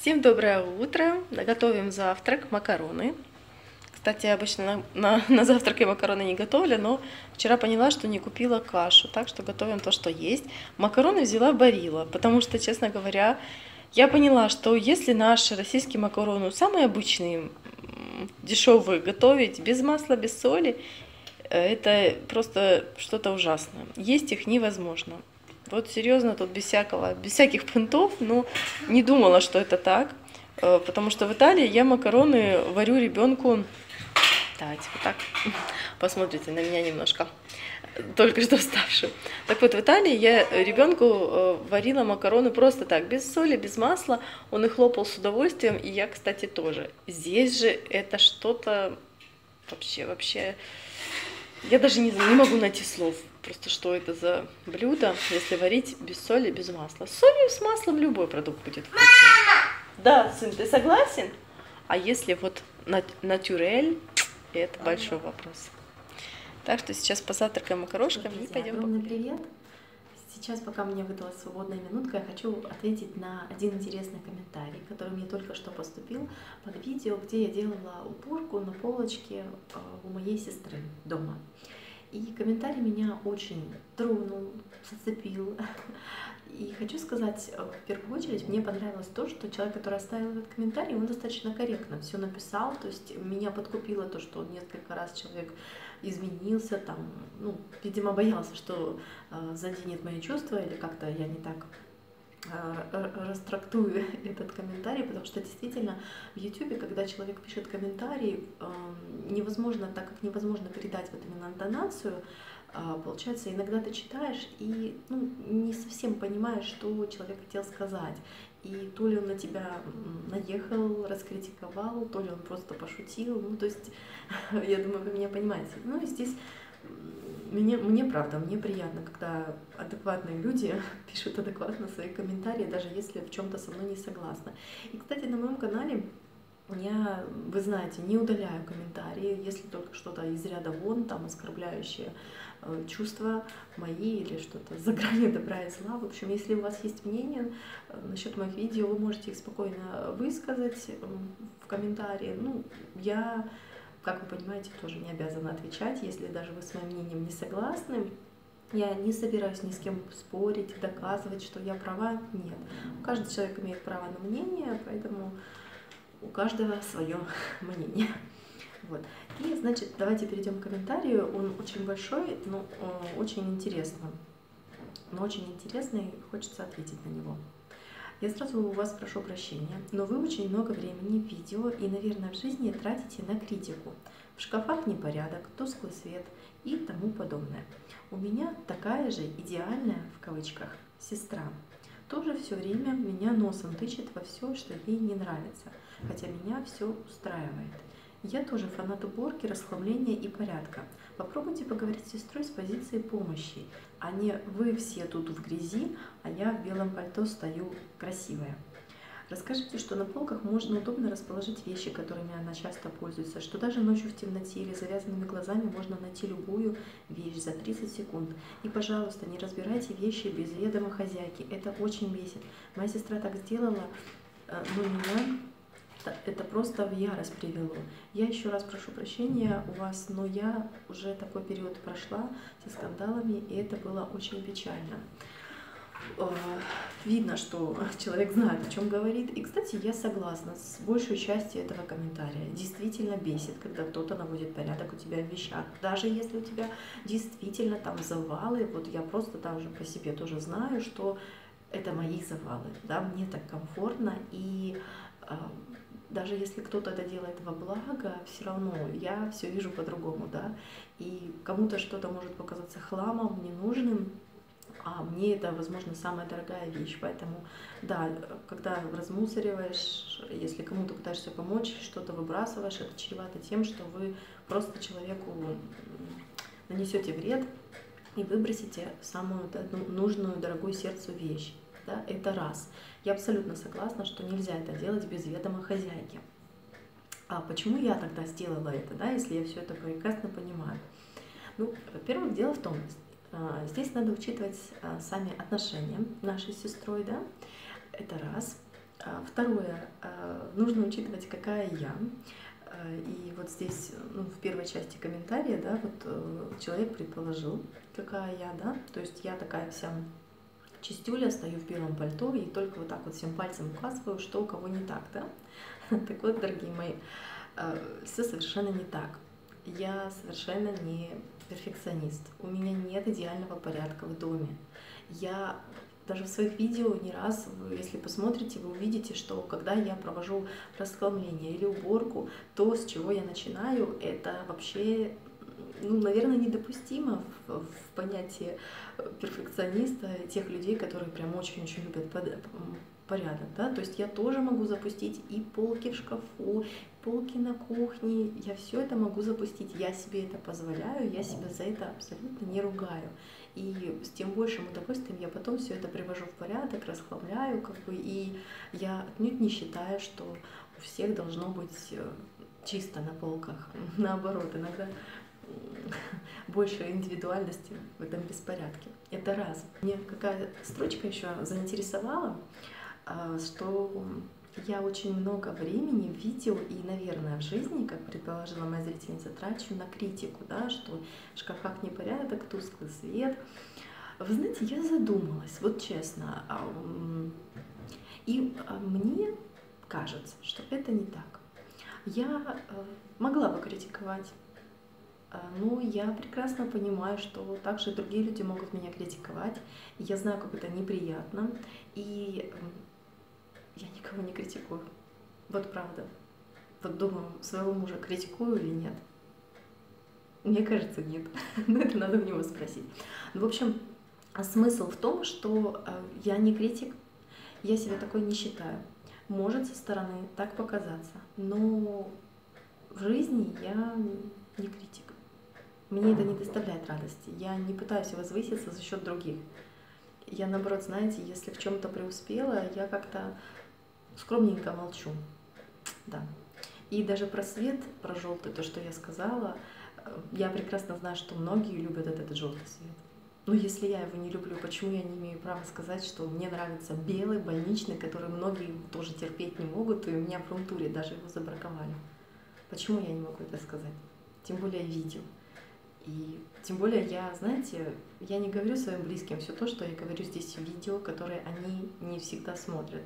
Всем доброе утро. Готовим завтрак, макароны. Кстати, я обычно на завтрак я макароны не готовлю, но вчера поняла, что не купила кашу, так что готовим то, что есть. Макароны взяла Барилла, потому что, честно говоря, я поняла, что если наши российские макароны, самые обычные, дешевые, готовить без масла, без соли, это просто что-то ужасное. Есть их невозможно. Вот серьезно, тут без всяких понтов, но не думала, что это так, потому что в Италии я макароны варю ребенку. Давайте вот так посмотрите на меня немножко, только что вставшую. Так вот, в Италии я ребенку варила макароны просто так, без соли, без масла, он их лопал с удовольствием, и я, кстати, тоже. Здесь же это что-то вообще, я даже не могу найти слов. Просто что это за блюдо, если варить без соли, без масла. С солью, с маслом любой продукт будет вкусный. Да, сын, ты согласен? А если вот натюрель, это большой вопрос. Так что сейчас позавтракаем макарошками и пойдем. Огромный привет! Сейчас, пока мне выдалась свободная минутка, я хочу ответить на один интересный комментарий, который мне только что поступил под видео, где я делала уборку на полочке у моей сестры дома. И комментарий меня очень тронул, зацепил. И хочу сказать, в первую очередь, мне понравилось то, что человек, который оставил этот комментарий, он достаточно корректно все написал. То есть меня подкупило то, что он несколько раз человек изменился, там, ну, видимо, боялся, что заденет мои чувства или как-то я не так растрактую этот комментарий, потому что действительно в YouTube, когда человек пишет комментарий, невозможно, так как невозможно передать вот именно интонацию, получается, иногда ты читаешь и не совсем понимаешь, что человек хотел сказать. И то ли он на тебя наехал, раскритиковал, то ли он просто пошутил. Ну, то есть, я думаю, вы меня понимаете. Ну, и здесь мне правда, мне приятно, когда адекватные люди пишут адекватно свои комментарии, даже если в чем-то со мной не согласны. И, кстати, на моем канале я, вы знаете, не удаляю комментарии, если только что-то из ряда вон, там оскорбляющее чувства мои или что-то за гранью добра и зла. В общем, если у вас есть мнение насчет моих видео, вы можете их спокойно высказать в комментарии. Ну, я, как вы понимаете, тоже не обязана отвечать, если даже вы с моим мнением не согласны. Я не собираюсь ни с кем спорить, доказывать, что я права. Нет. Каждый человек имеет право на мнение, поэтому у каждого свое мнение. Вот. И, значит, давайте перейдем к комментарию. Он очень большой, но очень интересный. Хочется ответить на него. Я сразу у вас прошу прощения, но вы очень много времени в видео и, наверное, в жизни тратите на критику. В шкафах непорядок, тусклый свет и тому подобное. У меня такая же идеальная, в кавычках, сестра. Тоже все время меня носом тычет во все, что ей не нравится, хотя меня все устраивает. Я тоже фанат уборки, расхламления и порядка. Попробуйте поговорить с сестрой с позиции помощи, а не вы все тут в грязи, а я в белом пальто стою красивая. Расскажите, что на полках можно удобно расположить вещи, которыми она часто пользуется, что даже ночью в темноте или завязанными глазами можно найти любую вещь за 30 секунд. И, пожалуйста, не разбирайте вещи без ведома хозяйки, это очень бесит. Моя сестра так сделала, но меня это просто в ярость привело. Я еще раз прошу прощения у вас, но я уже такой период прошла со скандалами, и это было очень печально. Видно, что человек знает, о чем говорит. И, кстати, я согласна с большей частью этого комментария. Действительно бесит, когда кто-то наводит порядок у тебя в вещах. Даже если у тебя действительно там завалы, вот я просто даже по себе тоже знаю, что это мои завалы. Да? Мне так комфортно, и даже если кто-то это делает во благо, все равно я все вижу по-другому, да, и кому-то что-то может показаться хламом, ненужным, а мне это, возможно, самая дорогая вещь, поэтому, да, когда размусориваешь, если кому-то пытаешься помочь, что-то выбрасываешь, это чревато тем, что вы просто человеку нанесете вред и выбросите самую нужную, дорогую сердцу вещь. Да, это раз. Я абсолютно согласна, что нельзя это делать без ведома хозяйки. А почему я тогда сделала это, да, если я все это прекрасно понимаю? Ну, во-первых, дело в том, здесь надо учитывать сами отношения нашей с сестрой, да, это раз. Второе, нужно учитывать, какая я. И вот здесь, ну, в первой части комментария, да, вот человек предположил, какая я, да, то есть я такая вся чистюля, стою в белом пальто и только вот так вот всем пальцем указываю, что у кого не так, да. Так вот, дорогие мои, все совершенно не так. Я совершенно не перфекционист. У меня нет идеального порядка в доме. Я даже в своих видео не раз, если посмотрите, вы увидите, что когда я провожу расхламление или уборку, то, с чего я начинаю, это вообще, ну, наверное, недопустимо в понятии перфекциониста, тех людей, которые прям очень-очень любят порядок, да, то есть я тоже могу запустить и полки в шкафу, полки на кухне, я все это могу запустить, я себе это позволяю, я себя за это абсолютно не ругаю. И с тем большим удовольствием я потом все это привожу в порядок, расхламляю, как бы, и я отнюдь не считаю, что у всех должно быть чисто на полках. Наоборот, иногда больше индивидуальности в этом беспорядке. Это раз. Мне какая строчка еще заинтересовала, что я очень много времени в видео и, наверное, в жизни, как предположила моя зрительница, трачу на критику, да, что в шкафах непорядок, тусклый свет. Вы знаете, я задумалась, вот честно, и мне кажется, что это не так. Я могла бы критиковать, но я прекрасно понимаю, что также другие люди могут меня критиковать. Я знаю, как это неприятно, и я никого не критикую. Вот правда. Вот думаю, своего мужа критикую или нет? Мне кажется, нет. Но это надо у него спросить. Ну, в общем, смысл в том, что я не критик, я себя такой не считаю. Может со стороны так показаться, но в жизни я не критик. Мне это не доставляет радости. Я не пытаюсь возвыситься за счет других. Я, наоборот, знаете, если в чем-то преуспела, я как-то скромненько молчу. Да. И даже про свет, про желтый, то, что я сказала, я прекрасно знаю, что многие любят этот желтый свет. Но если я его не люблю, почему я не имею права сказать, что мне нравится белый, больничный, который многие тоже терпеть не могут, и у меня в рум-туре даже его забраковали. Почему я не могу это сказать? Тем более видео. И тем более я, знаете, я не говорю своим близким все то, что я говорю здесь в видео, которые они не всегда смотрят.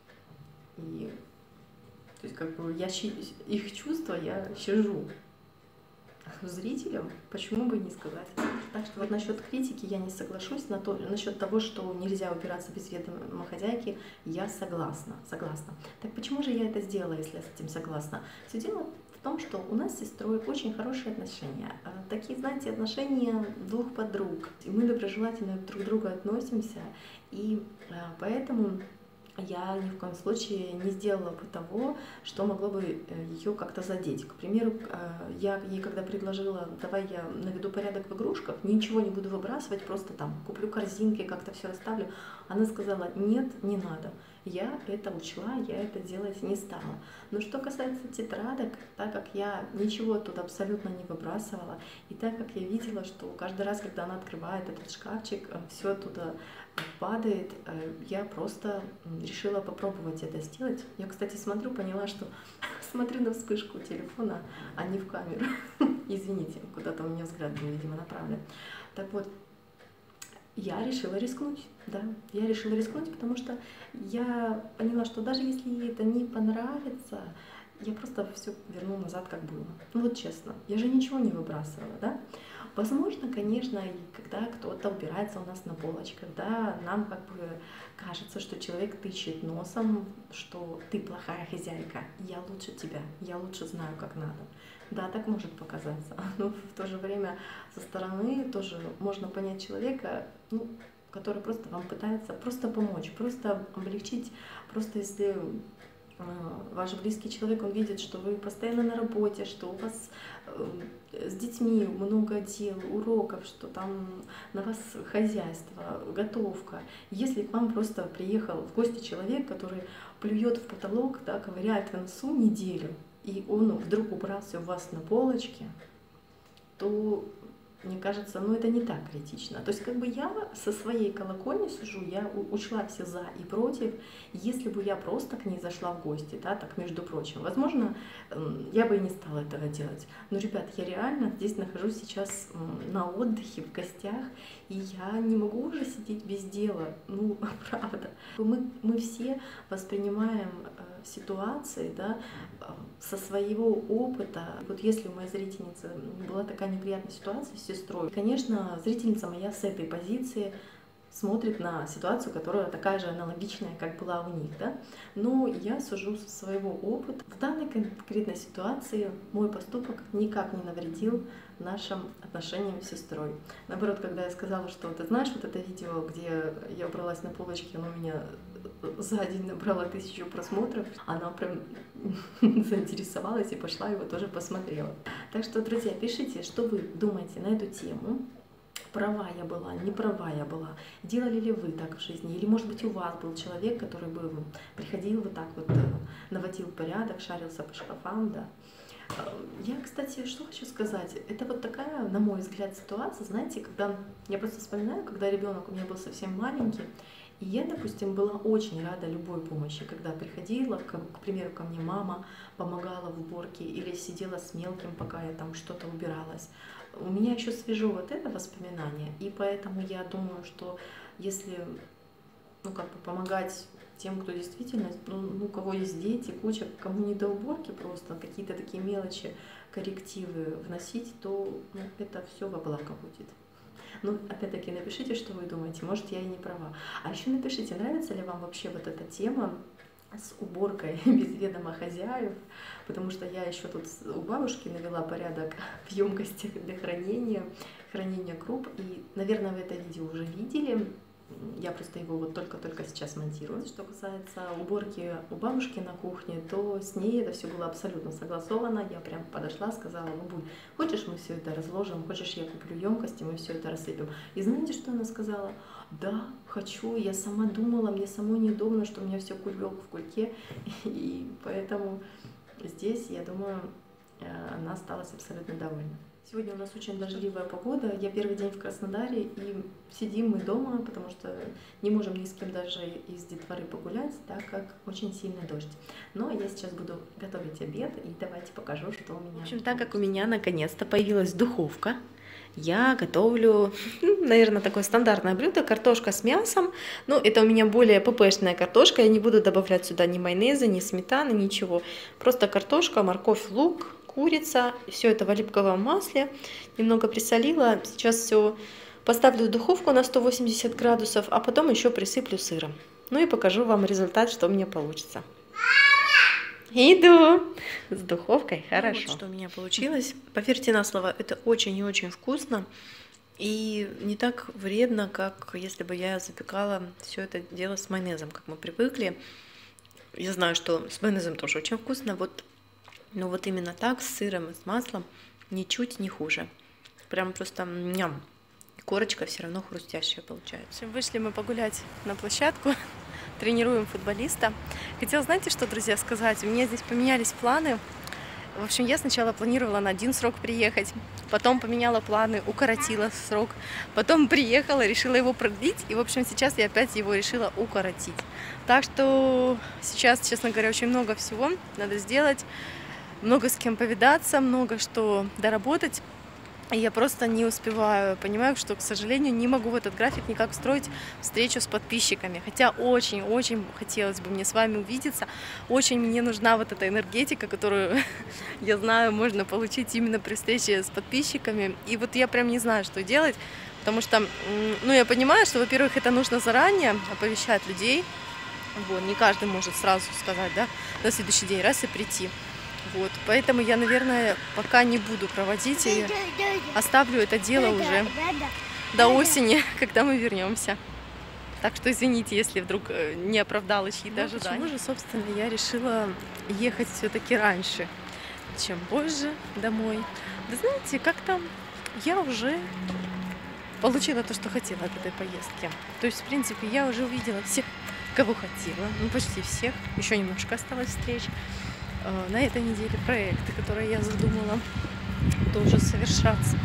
И то есть как бы их чувства я щажу. Зрителям почему бы не сказать. Так что вот насчет критики я не соглашусь, насчет того, что нельзя убираться без ведома хозяйки, я согласна. Так почему же я это сделала, если я с этим согласна? Все дело в том, что у нас с сестрой очень хорошие отношения. Такие, знаете, отношения двух подруг. И мы доброжелательно друг к другу относимся, и поэтому я ни в коем случае не сделала бы того, что могло бы ее как-то задеть. К примеру, я ей когда предложила, давай я наведу порядок в игрушках, ничего не буду выбрасывать, просто там куплю корзинки, как-то все расставлю, она сказала, нет, не надо. Я это учла, я это делать не стала. Но что касается тетрадок, так как я ничего оттуда абсолютно не выбрасывала, и так как я видела, что каждый раз, когда она открывает этот шкафчик, все оттуда падает, я просто решила попробовать это сделать. Я, кстати, поняла, что смотрю на вспышку телефона, а не в камеру. Извините, куда-то у меня взгляд был, видимо, направлен. Так вот, я решила рискнуть, да, я решила рискнуть, потому что я поняла, что даже если ей это не понравится, я просто все верну назад, как было. Ну вот честно, я же ничего не выбрасывала, да. Возможно, конечно, и когда кто-то убирается у нас на полочках, да, нам как бы кажется, что человек тычет носом, что ты плохая хозяйка, я лучше тебя, я лучше знаю, как надо. Да, так может показаться, но в то же время со стороны тоже можно понять человека, ну, который просто вам пытается просто помочь, просто облегчить, просто если ваш близкий человек, он видит, что вы постоянно на работе, что у вас с детьми много дел, уроков, что там на вас хозяйство, готовка. Если к вам просто приехал в гости человек, который плюет в потолок, да, ковыряет в носу неделю, и он вдруг убрался у вас на полочке, то мне кажется, ну это не так критично. То есть как бы я со своей колокольни сужу, я учла все за и против. Если бы я просто к ней зашла в гости, да, так между прочим, возможно, я бы и не стала этого делать. Но, ребят, я реально здесь нахожусь сейчас на отдыхе, в гостях, и я не могу уже сидеть без дела. Ну, правда. Мы все воспринимаем ситуации, да, со своего опыта. Вот если у моей зрительницы была такая неприятная ситуация с сестрой, конечно, зрительница моя с этой позиции смотрит на ситуацию, которая такая же аналогичная, как была у них, да? Но я сужу со своего опыта. В данной конкретной ситуации мой поступок никак не навредил нашим отношениям с сестрой. Наоборот, когда я сказала, что ты знаешь, вот это видео, где я убралась на полочке, оно меня за день набрало 1000 просмотров, она прям заинтересовалась и пошла его тоже посмотрела. Так что, друзья, пишите, что вы думаете на эту тему. Права я была, не права я была. Делали ли вы так в жизни? Или, может быть, у вас был человек, который бы приходил вот так вот, наводил порядок, шарился по шкафам, да? Я, кстати, что хочу сказать, это вот такая, на мой взгляд, ситуация, знаете, когда, я просто вспоминаю, когда ребенок у меня был совсем маленький, и я, допустим, была очень рада любой помощи, когда приходила, к примеру, ко мне мама помогала в уборке или сидела с мелким, пока я там что-то убиралась. У меня еще свежо вот это воспоминание, и поэтому я думаю, что если, ну, как бы помогать тем, кто действительно, ну, у кого есть дети, куча, кому не до уборки просто, какие-то такие мелочи, коррективы вносить, то ну, это все во благо будет. Ну, опять-таки, напишите, что вы думаете, может, я и не права. А еще напишите, нравится ли вам вообще вот эта тема с уборкой без ведома хозяев, потому что я еще тут у бабушки навела порядок в емкостях для хранения круп, и, наверное, вы это видео уже видели. Я просто его вот только-только сейчас монтирую. Что касается уборки у бабушки на кухне, то с ней это все было абсолютно согласовано. Я прям подошла, сказала: бабуль, хочешь, мы все это разложим, хочешь, я куплю емкости, мы все это рассыпем. И знаете, что она сказала? Да, хочу, я сама думала, мне самой неудобно, что у меня все кульбёк в кульке, и поэтому здесь, я думаю, она осталась абсолютно довольна. Сегодня у нас очень дождливая погода, я первый день в Краснодаре, и сидим мы дома, потому что не можем ни с кем даже из детворы погулять, так как очень сильный дождь. Но я сейчас буду готовить обед, и давайте покажу, что у меня. В общем, так как у меня наконец-то появилась духовка, я готовлю, наверное, такое стандартное блюдо, картошка с мясом. Ну, это у меня более ППшная картошка, я не буду добавлять сюда ни майонеза, ни сметаны, ничего. Просто картошка, морковь, лук, курица, все это в оливковом масле, немного присолила. Сейчас все поставлю в духовку на 180 градусов, а потом еще присыплю сыром. Ну и покажу вам результат, что у меня получится. Иду с духовкой, хорошо. Вот что у меня получилось. Поверьте на слово, это очень и очень вкусно и не так вредно, как если бы я запекала все это дело с майонезом, как мы привыкли. Я знаю, что с майонезом тоже очень вкусно, но вот именно так, с сыром и с маслом, ничуть не хуже. Прям просто ням. Корочка все равно хрустящая получается. В общем, вышли мы погулять на площадку, тренируем футболиста. Хотела, знаете, что, друзья, сказать? У меня здесь поменялись планы. В общем, я сначала планировала на один срок приехать, потом поменяла планы, укоротила срок, потом приехала, решила его продлить, и, в общем, сейчас я опять его решила укоротить. Так что сейчас, честно говоря, очень много всего надо сделать, много с кем повидаться, много что доработать. И я просто не успеваю, понимаю, что, к сожалению, не могу в этот график никак встроить встречу с подписчиками. Хотя очень-очень хотелось бы мне с вами увидеться. Очень мне нужна вот эта энергетика, которую, я знаю, можно получить именно при встрече с подписчиками. И вот я прям не знаю, что делать, потому что, ну, я понимаю, что, во-первых, это нужно заранее оповещать людей. Вот, не каждый может сразу сказать, да, на следующий день раз и прийти. Вот, поэтому я, наверное, пока не буду проводить и оставлю это дело уже до осени, когда мы вернемся. Так что извините, если вдруг не оправдала чьи-то ожидания. Почему же, собственно, я решила ехать все-таки раньше, чем позже домой? Вы знаете, как-то я уже получила то, что хотела от этой поездки. То есть, в принципе, я уже увидела всех, кого хотела, ну почти всех, еще немножко осталось встреч. На этой неделе проекты, которые я задумала, тоже совершаться.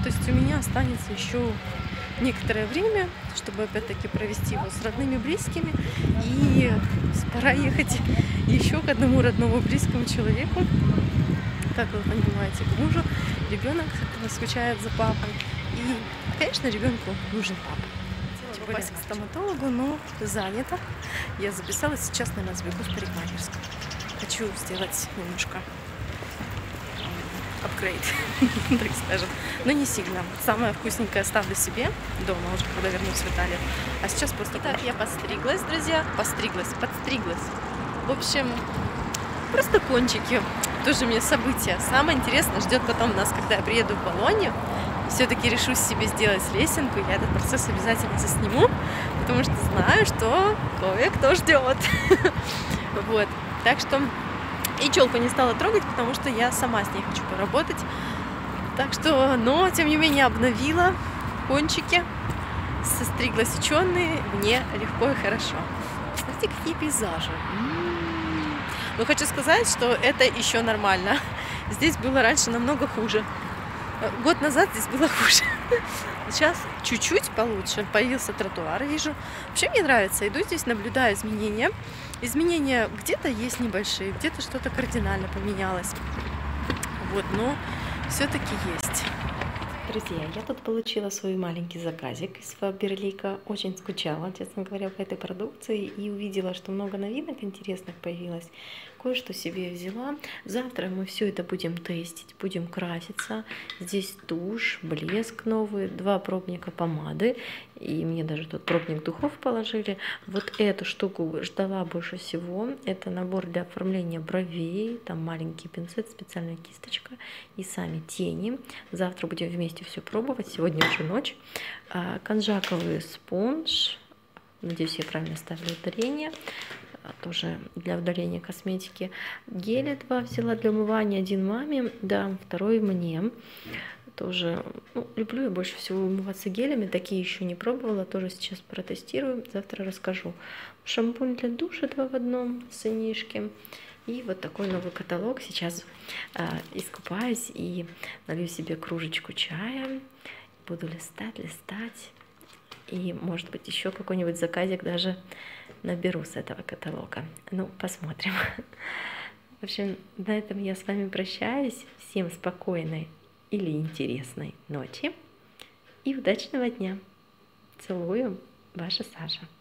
То есть у меня останется еще некоторое время, чтобы опять-таки провести его с родными, близкими. И пора ехать еще к одному родному, близкому человеку. Как вы понимаете, к мужу. Ребенок скучает за папой. И, конечно, ребенку нужен папа. Хотела попасть к стоматологу, но занято. Я записалась, сейчас, наверное, сбегу в парикмахерскую. Хочу сделать немножко апгрейд, так скажем. Но не сильно. Самое вкусненькое оставлю себе дома, уже когда вернусь в Италию. А сейчас просто... Итак, я подстриглась, друзья. Подстриглась. В общем, просто кончики. Тоже мне событие. Самое интересное ждет потом нас, когда я приеду в Болонью. Все-таки решусь себе сделать лесенку. Я этот процесс обязательно засниму, потому что знаю, что кое-кто ждет. Вот. Так что и челку не стала трогать, потому что я сама с ней хочу поработать. Так что, но тем не менее обновила кончики, состригла сеченые, мне легко и хорошо. Смотрите, какие пейзажи. Но хочу сказать, что это еще нормально. Здесь было раньше намного хуже. Год назад здесь было хуже. Сейчас чуть-чуть получше. Появился тротуар, вижу. Вообще мне нравится. Иду здесь, наблюдаю изменения. Изменения где-то есть небольшие, где-то что-то кардинально поменялось. Вот, но все-таки есть. Друзья, я тут получила свой маленький заказик из Фаберлика. Очень скучала, честно говоря, по этой продукции. И увидела, что много новинок интересных появилось. Кое-что себе взяла. Завтра мы все это будем тестить, будем краситься. Здесь тушь, блеск новый, 2 пробника помады. И мне даже тут пробник духов положили. Вот эту штуку ждала больше всего. Это набор для оформления бровей. Там маленький пинцет, специальная кисточка и сами тени. Завтра будем вместе все пробовать. Сегодня уже ночь. Конжаковый спонж. Надеюсь, я правильно ставлю ударение. Тоже для удаления косметики. Гели 2 взяла для умывания. 1 маме, да, 2 мне. Тоже люблю я больше всего умываться гелями. Такие еще не пробовала. Тоже сейчас протестирую. Завтра расскажу. Шампунь для душа 2 в 1 с сынишки. И вот такой новый каталог. Сейчас искупаюсь и налью себе кружечку чая. Буду листать. И, может быть, еще какой-нибудь заказик даже наберу с этого каталога. Ну, посмотрим. В общем, на этом я с вами прощаюсь. Всем спокойной или интересной ночи и удачного дня. Целую, ваша Саша.